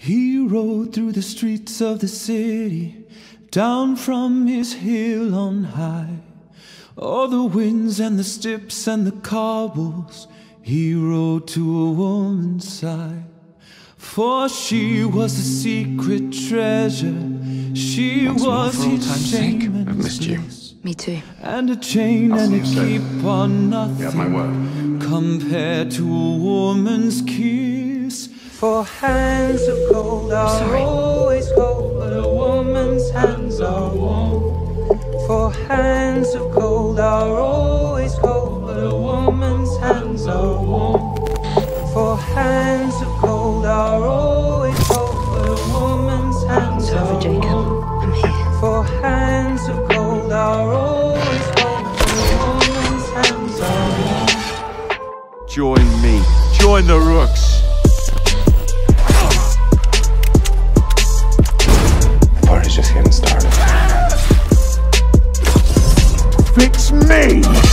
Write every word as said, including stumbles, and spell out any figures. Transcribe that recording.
He rode through the streets of the city, down from his hill on high. All the winds and the steps and the cobbles, he rode to a woman's side. For she was a secret treasure, she Once was more, for his old time's shame sake, and I've missed you. bliss. Me too. And a chain I'll and see a you soon. keep on nothing, You have my word. compared to a woman's kiss. For hands of gold are Sorry. always cold, but a woman's hands are warm. For hands of gold are always cold, but a woman's hands are warm. For hands of gold are always cold, but a woman's hands It's over, are Jacob. warm. I'm here. For hands of gold are always cold, but a woman's hands are warm. Join me. Join the Rooks. The party's just getting started. Fix me!